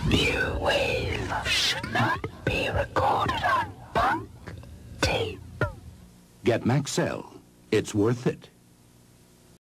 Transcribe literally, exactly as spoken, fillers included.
New wave should not be recorded on Bunk tape. Get Maxell. It's worth it.